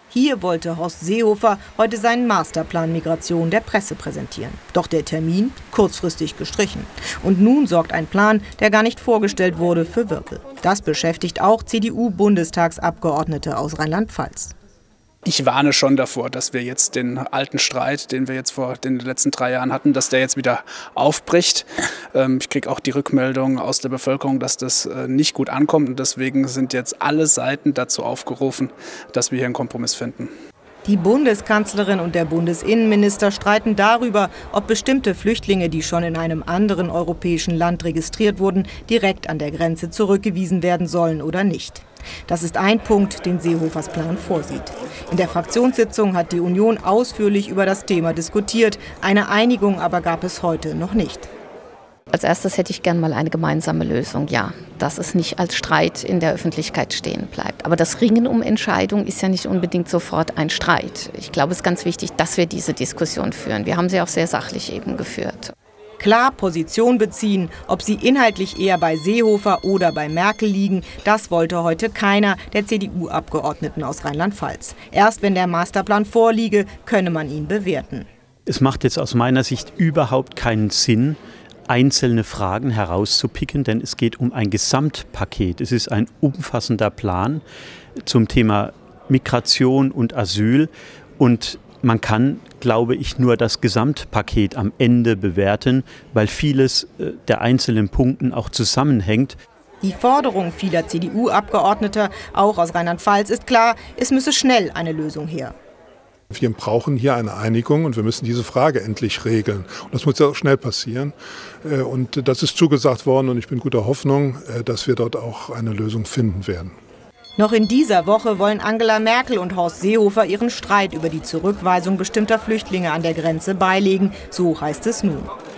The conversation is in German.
Hier wollte Horst Seehofer heute seinen Masterplan Migration der Presse präsentieren. Doch der Termin kurzfristig gestrichen. Und nun sorgt ein Plan, der gar nicht vorgestellt wurde, für Wirbel. Das beschäftigt auch CDU-Bundestagsabgeordnete aus Rheinland-Pfalz. Ich warne schon davor, dass wir jetzt den alten Streit, den wir jetzt vor den letzten 3 Jahren hatten, dass der jetzt wieder aufbricht. Ich kriege auch die Rückmeldung aus der Bevölkerung, dass das nicht gut ankommt. Und deswegen sind jetzt alle Seiten dazu aufgerufen, dass wir hier einen Kompromiss finden. Die Bundeskanzlerin und der Bundesinnenminister streiten darüber, ob bestimmte Flüchtlinge, die schon in einem anderen europäischen Land registriert wurden, direkt an der Grenze zurückgewiesen werden sollen oder nicht. Das ist ein Punkt, den Seehofers Plan vorsieht. In der Fraktionssitzung hat die Union ausführlich über das Thema diskutiert. Eine Einigung aber gab es heute noch nicht. Als erstes hätte ich gern mal eine gemeinsame Lösung, ja, dass es nicht als Streit in der Öffentlichkeit stehen bleibt. Aber das Ringen um Entscheidungen ist ja nicht unbedingt sofort ein Streit. Ich glaube, es ist ganz wichtig, dass wir diese Diskussion führen. Wir haben sie auch sehr sachlich eben geführt. Klar Position beziehen, ob sie inhaltlich eher bei Seehofer oder bei Merkel liegen, das wollte heute keiner der CDU-Abgeordneten aus Rheinland-Pfalz. Erst wenn der Masterplan vorliege, könne man ihn bewerten. Es macht jetzt aus meiner Sicht überhaupt keinen Sinn, einzelne Fragen herauszupicken, denn es geht um ein Gesamtpaket. Es ist ein umfassender Plan zum Thema Migration und Asyl und man kann, glaube ich, nur das Gesamtpaket am Ende bewerten, weil vieles der einzelnen Punkten auch zusammenhängt. Die Forderung vieler CDU-Abgeordneter, auch aus Rheinland-Pfalz, ist klar, es müsse schnell eine Lösung her. Wir brauchen hier eine Einigung und wir müssen diese Frage endlich regeln. Und das muss ja auch schnell passieren. Und das ist zugesagt worden und ich bin guter Hoffnung, dass wir dort auch eine Lösung finden werden. Noch in dieser Woche wollen Angela Merkel und Horst Seehofer ihren Streit über die Zurückweisung bestimmter Flüchtlinge an der Grenze beilegen. So heißt es nun.